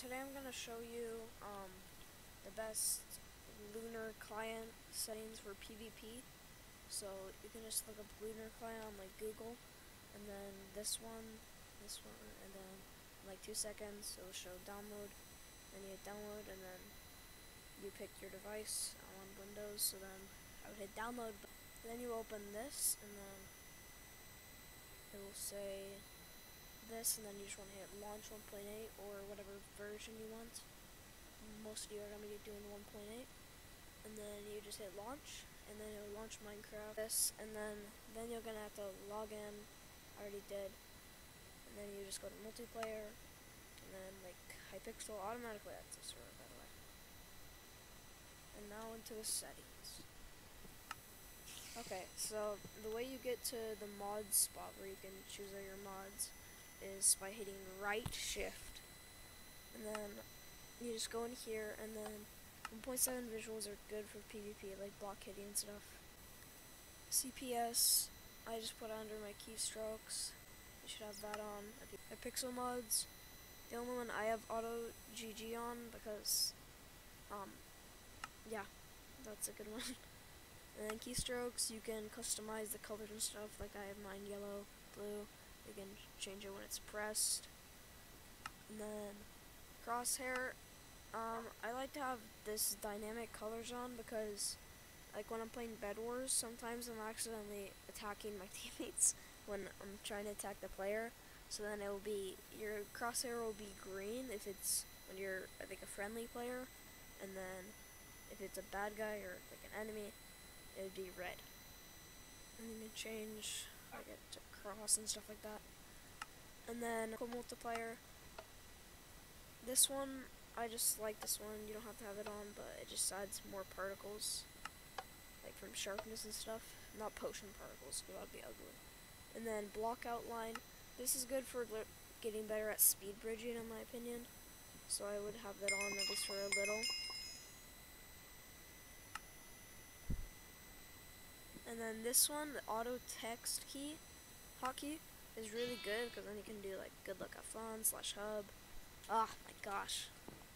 today I'm going to show you the best lunar client settings for PvP. So you can just look up lunar client on like Google, and then this one, and then in like 2 seconds it'll show download. Then you hit download, and then you pick your device. I'm on Windows, so then I would hit download. Then you open this, and then it will say this, and then you just want to hit launch 1.8 or whatever version you want. Most of you are going to be doing 1.8, and then you just hit launch, and then it'll launch Minecraft. And then you're going to have to log in. I already did. And then you just go to multiplayer, and then like Hypixel automatically adds the server, by the way. And now into the settings. Okay, so the way you get to the mods spot where you can choose all your mods is by hitting right shift, and then you just go in here, and then 1.7 visuals are good for PvP, like block hitting and stuff. CPS, I just put under my keystrokes. You should have that on. Pixel mods, the only one I have auto GG on because, yeah, that's a good one. And then keystrokes, you can customize the colors and stuff, like I have mine yellow, blue. You can change it when it's pressed. And then crosshair, I like to have this dynamic colors on because, like when I'm playing Bed Wars, sometimes I'm accidentally attacking my teammates when I'm trying to attack the player. So then it will be, your crosshair will be green if it's when you're, I think, a friendly player, and then if it's a bad guy or like an enemy, it would be red. And you can change like it to cross and stuff like that. And then multiplier. This one, I just like this one. You don't have to have it on, but it just adds more particles, like from sharpness and stuff. Not potion particles, because that would be ugly. And then block outline. This is good for getting better at speed bridging, in my opinion. So I would have that on at least for a little. And then this one, the auto text key, hotkey, is really good because then you can do like good luck have fun /hub. Ah, my gosh.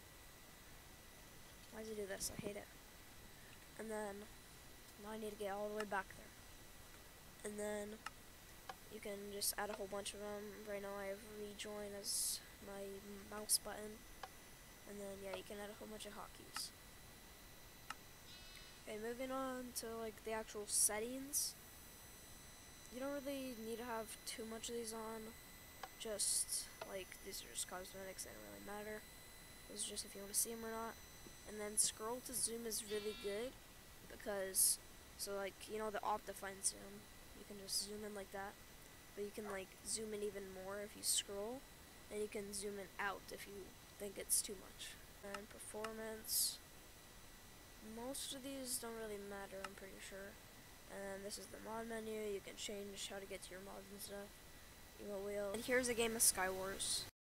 Why does it do this? I hate it. And then now I need to get all the way back there. And then you can just add a whole bunch of them. Right now I have rejoin as my mouse button. And then yeah, you can add a whole bunch of hotkeys. Okay, moving on to like the actual settings. You don't really need to have too much of these on. Just like these are just cosmetics, they don't really matter. It's just if you want to see them or not. And then scroll to zoom is really good because, so like, you know the Optifine zoom, you can just zoom in like that, but you can like zoom in even more if you scroll, and you can zoom in out if you think it's too much. And performance, most of these don't really matter, I'm pretty sure. And this is the mod menu. You can change how to get to your mods and stuff. Emote wheel. And here's a game of Sky Wars.